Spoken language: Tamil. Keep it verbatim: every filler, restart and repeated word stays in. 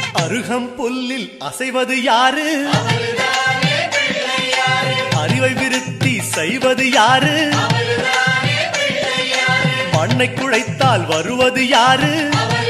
அருகம் புல்லில் அசைவது யாரு? அறிவை விருத்தி செய்வது யாரு? மண்ணை குழைத்தால் வருவது யாரு?